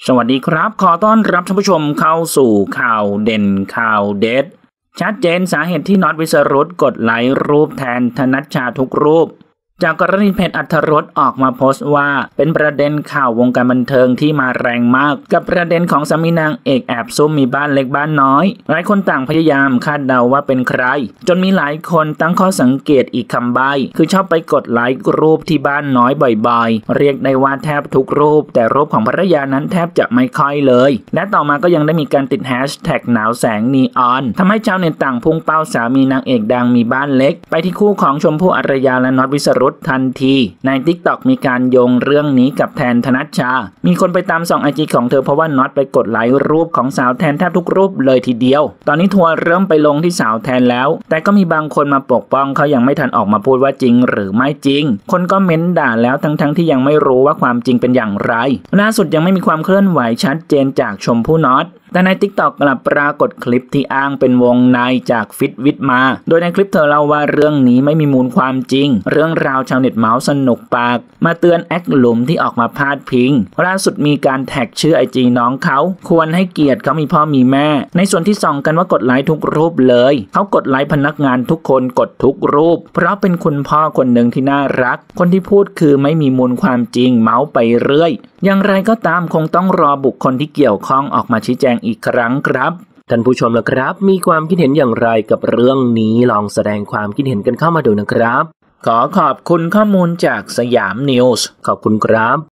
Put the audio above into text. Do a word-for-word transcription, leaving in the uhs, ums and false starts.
สวัสดีครับขอต้อนรับท่านผู้ชมเข้าสู่ข่าวเด่นข่าวเด็ดชัดเจนสาเหตุที่น็อตวิสรุตกดไลค์รูปแทนธนัชชาทุกรูปจากกรณีเพจอัธรสออกมาโพสต์ว่าเป็นประเด็นข่าววงการบันเทิงที่มาแรงมากกับประเด็นของสามีนางเอกแอบซุ่มมีบ้านเล็กบ้านน้อยหลายคนต่างพยายามคาดเดาว่าเป็นใครจนมีหลายคนตั้งข้อสังเกตอีกคำใบ้คือชอบไปกดไลค์รูปที่บ้านน้อยบ่อยๆเรียกได้ว่าแทบทุกรูปแต่รูปของภรรยานั้นแทบจะไม่ค่อยเลยและต่อมาก็ยังได้มีการติดแฮชแท็กหนาวแสงนีออนทำให้ชาวเน็ตต่างพุ่งเป้าสามีนางเอกดังมีบ้านเล็กไปที่คู่ของชมพู่อารยาและน็อตวิสรุตทันทีใน ติ๊กต็อก มีการโยงเรื่องนี้กับแทนธนัชชามีคนไปตามส่องไอจีของเธอเพราะว่าน็อตไปกดไลค์รูปของสาวแทนแทบทุกรูปเลยทีเดียวตอนนี้ทัวร์เริ่มไปลงที่สาวแทนแล้วแต่ก็มีบางคนมาปกป้องเขายังไม่ทันออกมาพูดว่าจริงหรือไม่จริงคนก็เม้นด่าแล้วทั้งๆ ท, ที่ยังไม่รู้ว่าความจริงเป็นอย่างไรล่าสุดยังไม่มีความเคลื่อนไหวชัดเจนจากชมพู่น็อตแต่ใน ติ๊กต็อก กลับปรากฏคลิปที่อ้างเป็นวงในจากฟิตวิทมาโดยในคลิปเธอเล่าว่าเรื่องนี้ไม่มีมูลความจริงเรื่องราวชาวเน็ตเมาส์สนุกปากมาเตือนแอคหลุมที่ออกมาพาดพิงล่าสุดมีการแท็กชื่อไอจีน้องเขาควรให้เกียรติเขามีพ่อมีแม่ในส่วนที่ส่องกันว่ากดไลค์ทุกรูปเลยเขากดไลค์พนักงานทุกคนกดทุกรูปเพราะเป็นคุณพ่อคนหนึ่งที่น่ารักคนที่พูดคือไม่มีมูลความจริงเมาส์ไปเรื่อยอย่างไรก็ตามคงต้องรอบุคคลที่เกี่ยวข้องออกมาชี้แจงอีกครั้งครับท่านผู้ชมล่ะครับมีความคิดเห็นอย่างไรกับเรื่องนี้ลองแสดงความคิดเห็นกันเข้ามาดูนะครับขอขอบคุณข้อมูลจากสยามนิวส์ขอบคุณครับ